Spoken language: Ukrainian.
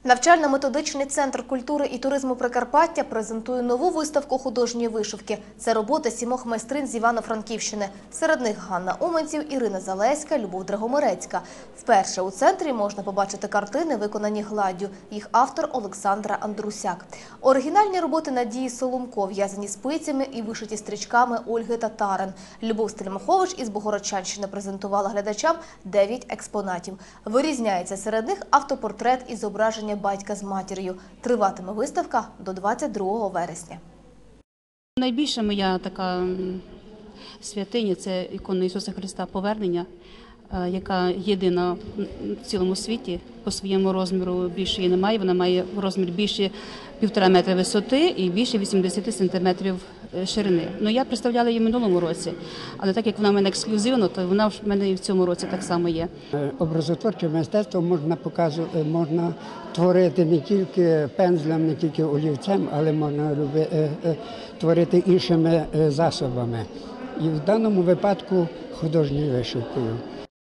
Навчально-методичний центр культури і туризму Прикарпаття презентує нову виставку художньої вишивки. Це роботи 7 майстринь з Івано-Франківщини. Серед них Ганна Уманців, Ірина Залеська, Любов Драгомирецька. Вперше у центрі можна побачити картини, виконані гладдю. Їх автор Олександра Андрусяк. Оригінальні роботи Надії Соломко, в'язані спицями і вишиті стрічками Ольги Татарин. Любов Стельмахович із Богородчанщини презентувала глядачам 9 експонатів. Вирізняється серед них автопортрет і зображення батька з матір'ю. Триватиме виставка до 22 вересня. Найбільша моя така святиня – це ікона Ісуса Христа Повернення, яка єдина в цілому світі. По своєму розміру більше її немає. Вона має розмір більше 1,5 метра висоти і більше 80 сантиметрів ширини. Ну, я представляла її в минулому році, але так як вона в мене ексклюзивна, то вона в мене і в цьому році так само є. Образотворче мистецтво можна творити не тільки пензлем, не тільки олівцем, але можна творити іншими засобами. І в даному випадку художньою вишивкою.